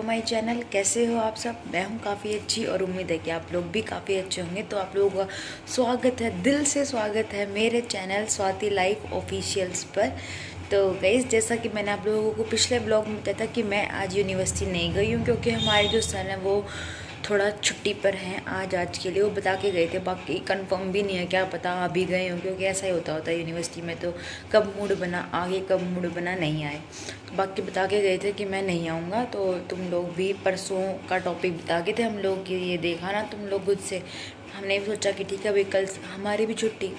My channel. कैसे हो आप सब? मैं हूँ काफ़ी अच्छी और उम्मीद है कि आप लोग भी काफ़ी अच्छे होंगे। तो आप लोगों का स्वागत है, दिल से स्वागत है मेरे चैनल स्वाति लाइफ ऑफिशियल्स पर। तो गाइस, जैसा कि मैंने आप लोगों को पिछले ब्लॉग में बताया था कि मैं आज यूनिवर्सिटी नहीं गई हूँ क्योंकि हमारे जो सर हैं वो थोड़ा छुट्टी पर हैं आज के लिए। वो बता के गए थे, बाकी कंफर्म भी नहीं है, क्या पता अभी गए हों, क्योंकि ऐसा ही होता है यूनिवर्सिटी में। तो कब मूड बना आगे, कब मूड बना नहीं आए। तो बाकी बता के गए थे कि मैं नहीं आऊँगा। तो तुम लोग भी परसों का टॉपिक बता के थे हम लोग कि ये देखा ना तुम लोग खुद से। हमने भी सोचा कि ठीक है भाई, कल हमारी भी छुट्टी।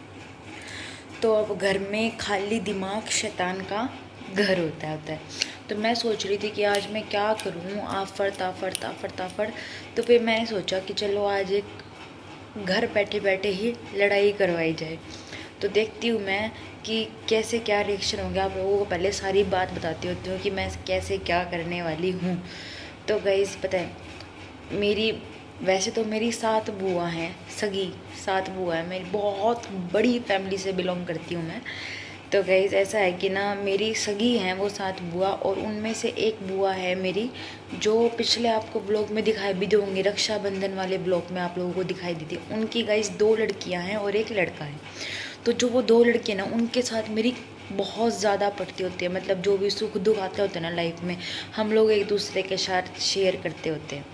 तो अब घर में खाली दिमाग शैतान का घर होता है। तो मैं सोच रही थी कि आज मैं क्या करूँ, आफर ताफर। तो फिर मैंने सोचा कि चलो आज एक घर बैठे बैठे ही लड़ाई करवाई जाए। तो देखती हूँ मैं कि कैसे क्या रिएक्शन होंगे। आप लोगों को पहले सारी बात बताती होती हूँ कि मैं कैसे क्या करने वाली हूँ। तो गाइस, पता है वैसे तो मेरी 7 बुआ हैं, सगी 7 बुआ है। मेरी बहुत बड़ी फैमिली से बिलोंग करती हूँ मैं। तो गाइस, ऐसा है कि ना मेरी सगी हैं वो 7 बुआ, और उनमें से एक बुआ है मेरी जो पिछले आपको ब्लॉग में दिखाई भी दूँगी, रक्षाबंधन वाले ब्लॉग में आप लोगों को दिखाई दी थी। उनकी गाइस 2 लड़कियाँ हैं और एक लड़का है। तो जो वो 2 लड़कियाँ ना, उनके साथ मेरी बहुत ज़्यादा पड़ती होती है। मतलब जो भी सुख दुख आते होते हैं ना लाइफ में, हम लोग एक दूसरे के साथ शेयर करते होते हैं।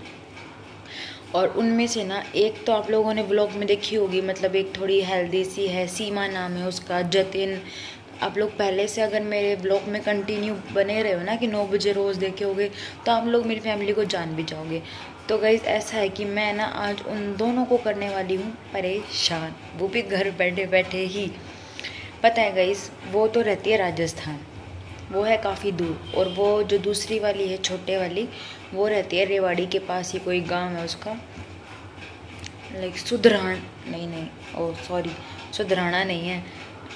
और उनमें से ना एक तो आप लोगों ने व्लॉग में देखी होगी, मतलब एक थोड़ी हेल्दी सी है, सीमा नाम है उसका, जतिन। आप लोग पहले से अगर मेरे ब्लॉग में कंटिन्यू बने रहे हो ना कि 9 बजे रोज़ देखे होगे, तो आप लोग मेरी फैमिली को जान भी जाओगे। तो गाइस, ऐसा है कि मैं ना आज उन दोनों को करने वाली हूँ परेशान, वो भी घर बैठे बैठे ही। पता है गाइस, वो तो रहती है राजस्थान, वो है काफ़ी दूर। और वो जो दूसरी वाली है, छोटे वाली, वो रहती है रेवाड़ी के पास ही, कोई गांव है उसका, लाइक सुधराण, नहीं, ओ सॉरी, सुधराना नहीं है,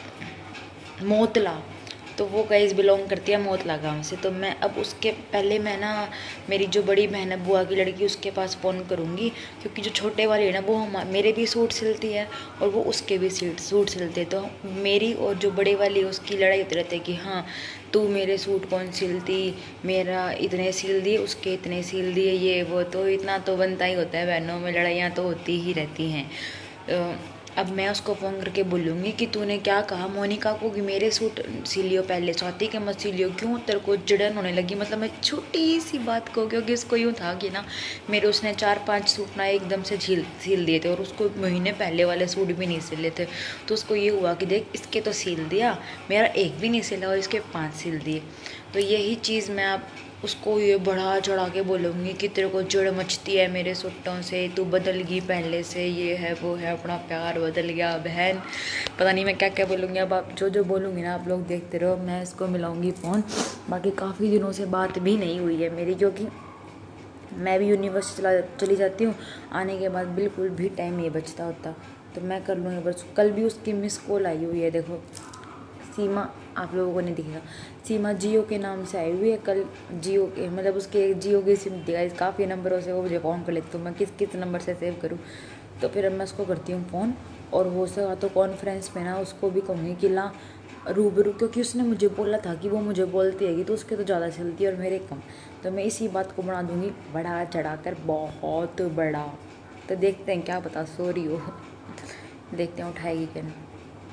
मोतला। तो वो गाइस बिलोंग करती है मोतला गांव से। तो मैं अब उसके पहले मैं ना मेरी जो बड़ी बहन है बुआ की लड़की, उसके पास फ़ोन करूँगी, क्योंकि जो छोटे वाली है ना वो मेरे भी सूट सिलती है और वो उसके भी सूट सिलते। तो मेरी और जो बड़े वाली उसकी लड़ाई होती रहती है कि हाँ तू मेरे सूट कौन सिलती, मेरा इतने सिल दिए, उसके इतने सिल दिए, ये वो। तो इतना तो बनता ही होता है, बहनों में लड़ाइयाँ तो होती ही रहती हैं। अब मैं उसको फ़ोन करके बोलूँगी कि तूने क्या कहा मोनिका को कि मेरे सूट सिलियो पहले, स्वाति के मत सिलियो, क्यों तेरे को चिड़न होने लगी। मतलब मैं छोटी सी बात को, क्योंकि उसको यूँ था कि ना मेरे उसने 4-5 सूट ना एकदम से सिल दिए थे, और उसको महीने पहले वाले सूट भी नहीं सिले थे। तो उसको ये हुआ कि देख इसके तो सिल दिया, मेरा एक भी नहीं सिला और इसके 5 सिल दिए। तो यही चीज़ मैं आप उसको ये बढ़ा चढ़ा के बोलूँगी कि तेरे को चिड़ मचती है मेरे सूटों से, तू बदल गई पहले से, ये है वो है, अपना प्यार बदल गया बहन। पता नहीं मैं क्या क्या बोलूँगी। अब आप जो बोलूँगी ना आप लोग देखते रहो। मैं इसको मिलाऊँगी फ़ोन। बाकी काफ़ी दिनों से बात भी नहीं हुई है मेरी, क्योंकि मैं भी यूनिवर्सिटी चली जाती हूँ, आने के बाद बिल्कुल भी टाइम नहीं बचता होता। तो मैं कर लूँगी। बस कल भी उसकी मिस कॉल आई हुई है, देखो सीमा, आप लोगों को नहीं दिखेगा, सीमा जियो के नाम से आई हुई है। कल जियो के, मतलब उसके जियो की सिम दिया, काफ़ी नंबरों से वो मुझे फ़ोन कर लेती हूँ, मैं किस किस नंबर से सेव करूँ। तो फिर अब मैं उसको करती हूँ फ़ोन, और हो सका तो कॉन्फ्रेंस में ना उसको भी कहूँगी कि ला रूबरू, क्योंकि उसने मुझे बोला था कि वो मुझे बोलती है कि तो उसके तो ज़्यादा चलती है और मेरे कम। तो मैं इसी बात को बना दूँगी बढ़ा चढ़ा कर, बहुत बड़ा। तो देखते हैं, क्या पता सॉरी हो, देखते हैं उठाएगी क्या नहीं।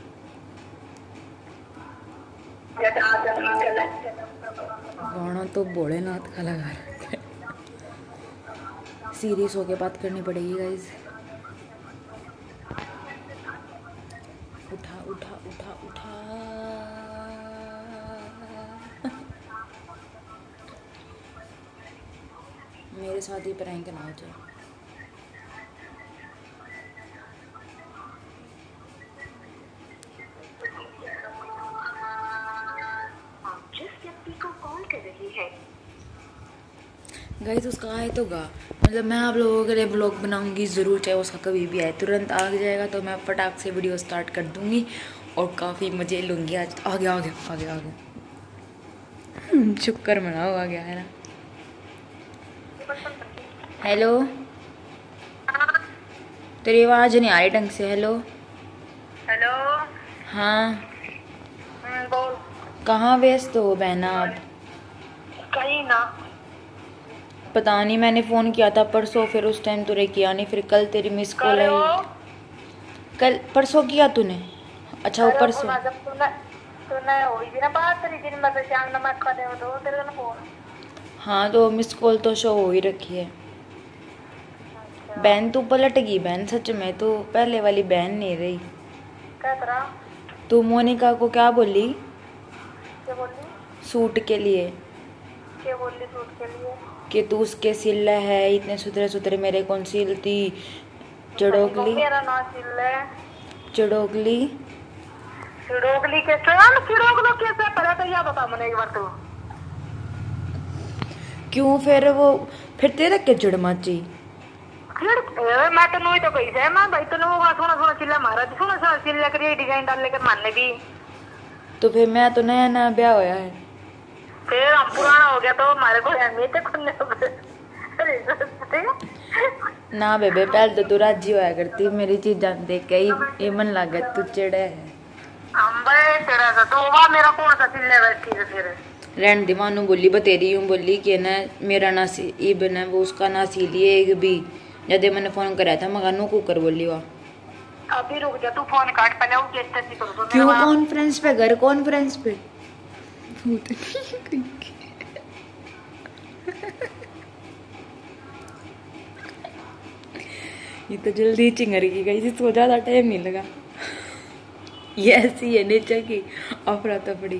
गाना तो भोलेनाथ का लगा रखा है। सीरियस होके बात करनी पड़ेगी गाइज। उठा उठा उठा उठा। मेरे साथ ही प्रैंक ना हो जाए। गाइस, उसका आए तो गा, मतलब मैं आप लोगों के लिए ब्लॉग बनाऊंगी ज़रूर, चाहे उसका कभी भी आए। तुरंत आ जाएगा तो मैं फटाक से वीडियो स्टार्ट कर दूंगी और काफ़ी मज़े लूँगी आज। आ गया शुक्र मनाओ, आ गया है ना। हेलो, तेरी आवाज़ नहीं आ रही ढंग से। Hello hello. हाँ, बोल। कहाँ व्यस्त हो बहना आप? कहीं ना। पता नहीं, मैंने फोन किया था परसों, फिर उस टाइम तूने किया नहीं, फिर कल तेरी मिस कॉल आई। कल परसों किया तूने? अच्छा वो परसों। हाँ तो मिस कॉल तो शो हो ही रखी है। बहन तू पलट गई बहन, सच में तू पहले वाली बहन नहीं रही। तू मोनिका को क्या बोली? सूट के लिए। कि तू उसके सिल है, इतने सुथरे सुथरे मेरे कौन सिलती। चड़ोगली चड़ोगली कैसे पहले तो यह बता मुझे एक बार तू। क्यों फिर वो फिर तेरा क्या जड़ माची? मैं तो नहीं तो कही है मैं भाई तो सोना सोना चिल्ला मारा सोना सोना चिल्ला कर डिजाइन डाल लेकर मानने भी। तो फिर मैं तो नया नया ब्याह होया है, फिर हम पुराना हो गया तो हमारे को अहमियत खुलने ना बेबे। पहले तो तू राजी होया करती, मेरी चीज जानते कई ये मन लागत तू चिड़े है। हम बड़े चिड़ा था तो वह मेरा कौन सा चिल्ले बैठी है फिर रहन दी मानू बोली बतेरी यूं बोली कि ना मेरा ना सी इबन है वो उसका ना सी लिए एक भी। जब मैंने फोन कराया था मगानू कुकर बोली हुआ। अभी रुक जा तू फोन काट पहले वो कैसे सी करो तो क्यों कॉन्फ्रेंस पे घर कॉन्फ्रेंस पे ये तो जल्दी चिंगर की गई थी, सो ज्यादा टाइम नहीं लगा। ये ऐसी है नीचे की अफरा तफड़ी।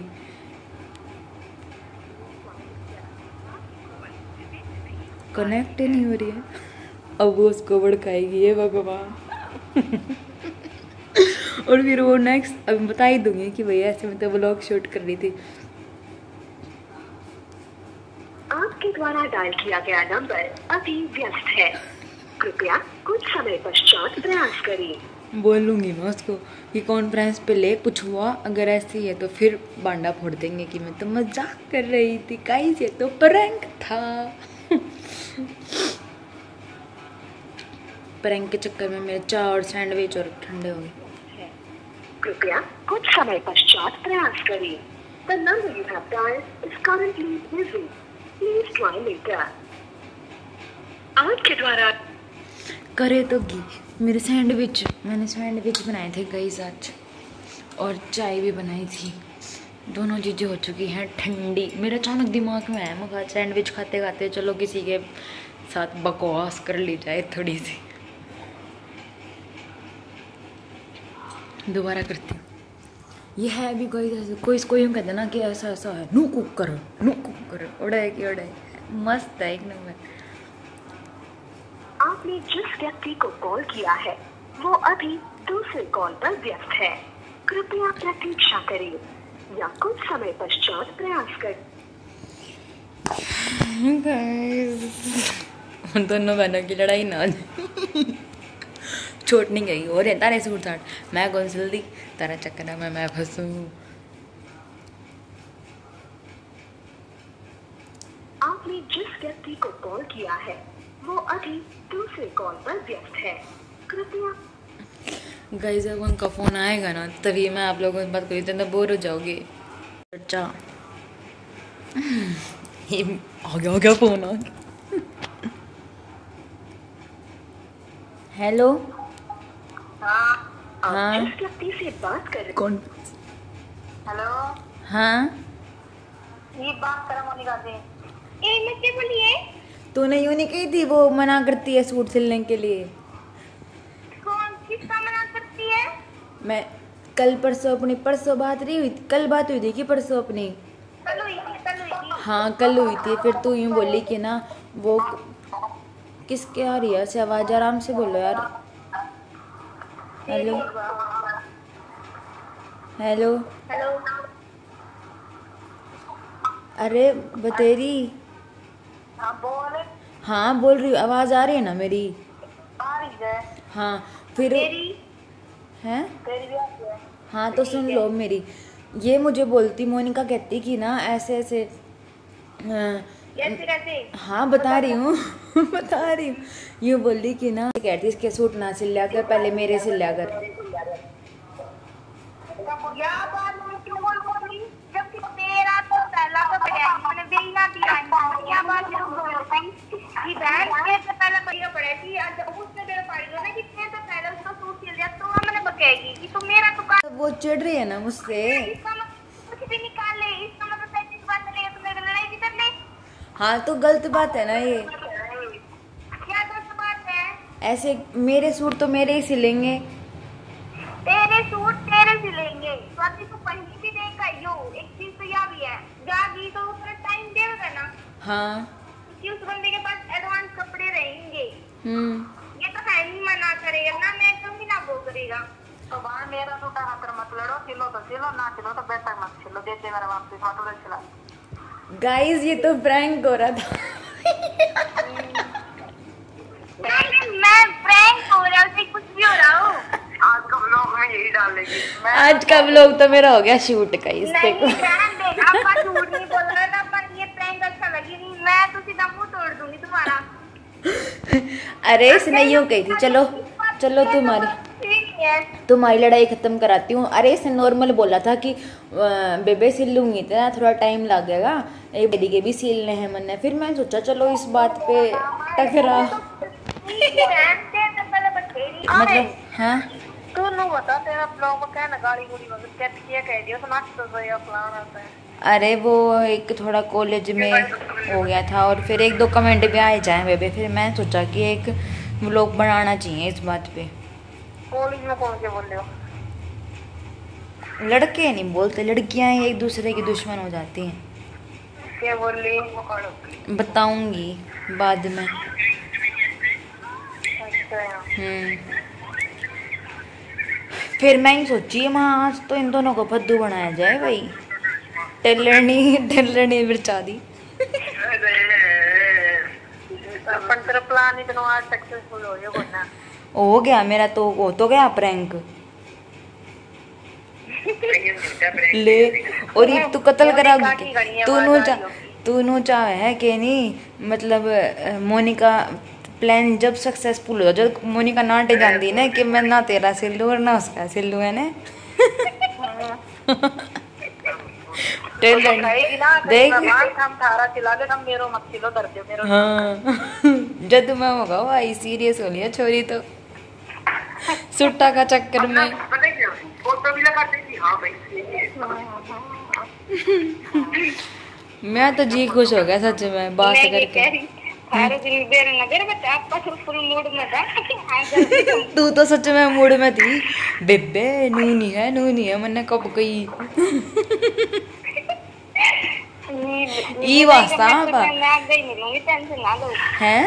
कनेक्ट ही नहीं हो रही है, अब वो उसको भड़काएगी ये भगवान। और फिर वो नेक्स्ट अब बता ही दूंगी कि भैया ऐसे मैं तो व्लॉग शूट कर रही थी। आपके द्वारा डायल किया गया नंबर अभी व्यस्त है, कृपया कुछ समय पश्चात प्रयास करें। बोलूंगी मैं उसको कि कॉन्फ्रेंस पे ले कुछ हुआ अगर ऐसे ही है तो फिर बांडा फोड़ देंगे कि मैं तो मजाक कर रही थी, गाइस ये तो प्रैंक था। प्रैंक के चक्कर में मेरे चाय और सैंडविच और ठंडे हो गए। कृपया कुछ समय पश्चात प्रयास करें। The number you have dialed is currently busy. Please try later. आपके द्वारा करे तो घी मेरे सैंडविच, मैंने सैंडविच बनाए थे गाइस आज, और चाय भी बनाई थी। दोनों चीज़ें हो चुकी हैं ठंडी। मेरे अचानक दिमाग में आया मैं सैंडविच खाते खाते चलो किसी के साथ बकवास कर ली जाए थोड़ी सी। दोबारा करती हूँ। ये है भी कोई यूँ कहते ना कि ऐसा ऐसा है, नू कुक करो उड़ाए की उड़ाए, मस्त है एक नंबर। आपने जिस व्यक्ति को कॉल किया है वो अभी दूसरे कॉल पर व्यस्त है, कृपया प्रतीक्षा करें या कुछ समय पश्चात प्रयास करें। दोनों बहनों की लड़ाई ना छोट नहीं गई और तारे सूट साट, मैं कौन सिलती तारा चक्कर में मैं फंसू। आपने जिस व्यक्ति को कॉल किया है वो अभी दूसरे कॉल पर व्यस्त है, कृपया। गाइस जब उनका फोन आएगा ना तभी मैं आप लोगों से बात करी, तो बोर हो जाओगे। अच्छा आ गया फोन आ गया। हेलो हाँ जिस व्यक्ति से बात कर रहे कौन? हेलो हाँ ये बात करो मोनिका से। ए मुझे बोलिए। तूने यूँ नहीं कही थी वो मना करती है सूट सिलने के लिए? कौन किसका मना करती है? मैं कल परसों बात नहीं हुई, कल बात हुई थी कि परसों अपनी? कल हुई थी। हाँ कल हुई थी। फिर तू यूँ बोली कि ना वो किसके आ रही है ऐसे आवाज, आराम से बोलो यार। हेलो हेलो हेलो अरे बतेरी। हाँ बोल। हाँ बोल रही हूँ, आवाज आ रही है ना मेरी? आ रही है। हाँ फिर तेरी हैं? तेरी भी आती है। हाँ तो सुन लो मेरी। ये मुझे बोलती मोनिका कहती कि ना ऐसे ऐसे कैसे? हाँ बता रही हूँ बता रही हूँ। यूँ बोल रही कि ना कहती इसके सूट ना सिल लिया कर, पहले मेरे सिल लिया कर। चिढ़ रही है ना मुझसे। कुछ भी निकाल ले, इसका मतलब सच बात नहीं है, तो मेरे लड़ाई भी कर ले। हाँ तो गलत बात है ना ये। क्या गलत बात है? ऐसे मेरे सूट तो मेरे ही सिलेंगे। तेरे सूट तेरे सिलेंगे। स्वाति को पहली भी देख आई हो। एक चीज तो यह भी है, जागी तो उसका टाइम देगा ना। हाँ कि उस बंदे के पास एडवांस कपड़े रहेंगे। ये तो है नहीं, मना करेगा ना, मैं कहूँगी ना वो करेगा। तो वहाँ मेरा सूट आकर मत लड़ो, सिलो तो सिलो, ना सिलो तो बेहतर मत सिलो, दे दे मेरा वापस मत सिला। गाइस ये तो प्रैंक हो रहा था। नहीं, मैं प्रैंक हो रहा हूँ, कुछ भी हो रहा हूँ। आज का व्लॉग में यही डालेगी। आज का व्लॉग तो मेरा हो गया शूट का। इस देखो नहीं आपका झूठ नहीं बोल रहा था, पर ये प्रैंक अच्छा लगी नहीं, मैं तो सीधा मुंह तोड़ दूंगी तुम्हारा। अरे इसने यूं कही थी, चलो चलो तुम्हारी लड़ाई खत्म कराती हूँ। अरे इसने नॉर्मल बोला था कि बेबे सिल लूंगी, तो थोड़ा टाइम लगेगा, एक बेबी के भी सिलने हैं मैंने। फिर मैं सोचा चलो इस बात पे टकरा। मतलब हाँ तू नो बता, तेरा ब्लॉग में क्या ना गाड़ी गुड़ी वगैरह क्या कह दियो तो नाच तो या प्लान आता है। अरे वो एक थोड़ा कॉलेज में हो गया था, और फिर एक दो कमेंट भी आए जाए बेबे, फिर मैं सोचा कि एक व्लॉग बनाना चाहिए इस बात पे। कॉलेज में कौन से बोल रहे हो? लड़के नहीं बोलते, लड़कियां ही एक दूसरे की दुश्मन हो जाती हैं। क्या बोल रही? बताऊंगी बाद में। अच्छा फिर मैं ही सोची माँ आज तो इन दोनों को फद्दू बनाया जाए भाई। टेलरनी बिरचा दी। अपन तेरा प्लान इतना आज सक्सेसफुल हो गया ना। हो गया मेरा तो, हो तो गया प्रैंक। ले और ये तू कत्ल करा तू नु चाहे है कि नहीं, मतलब मोनिका प्लान जब सक्सेसफुल हो, जब मोनिका नाटे जाती ना कि मैं ना तेरा सिल्लू और ना उसका सिल्लू है ने। देख हाँ जब मैं होगा भाई सीरियस हो लिया छोरी तो सुट्टा का चक्कर में। मैं तो जी खुश हो गया सच में बात करके। तू तो सच में मूड में थी बेबे, नूनी है मैंने कब कही। ई वास्ता है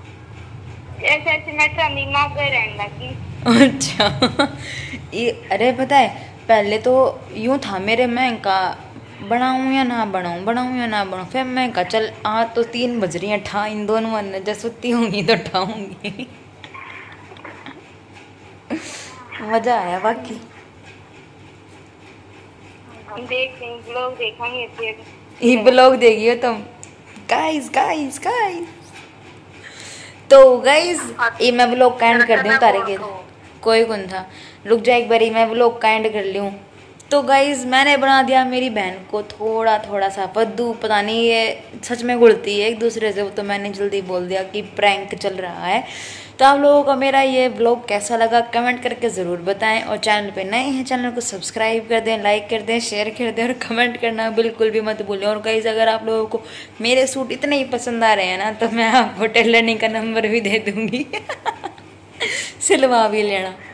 अच्छा। अरे पता है पहले तो यूं था मेरे, मैं का बनाऊं या ना बनाऊं, फिर मैं कहा चल आज तो 3 बज रही हैं, ठा इन दोनों मन जब सुती होंगी तो ठाऊंगी। मजा आया बाकी। ये ब्लॉग देखियो तुम गाइस। तो गाइस ये मैं ब्लॉग काइंड कर दूं तारे के कोई कौन था, रुक जा एक बारी मैं ब्लॉग काइंड कर लूं। तो गाइस मैंने बना दिया मेरी बहन को थोड़ा सा फद्दू, पता नहीं ये सच में गुड़ती है एक दूसरे से, तो मैंने जल्दी बोल दिया कि प्रैंक चल रहा है। तो आप लोगों को मेरा ये व्लॉग कैसा लगा कमेंट करके ज़रूर बताएं, और चैनल पे नए हैं चैनल को सब्सक्राइब कर दें, लाइक कर दें, शेयर कर दें, और कमेंट करना बिल्कुल भी मत भूलें। और गाइस अगर आप लोगों को मेरे सूट इतने ही पसंद आ रहे हैं ना, तो मैं आपको टेलरनी का नंबर भी दे दूँगी। सिलवा भी लेना।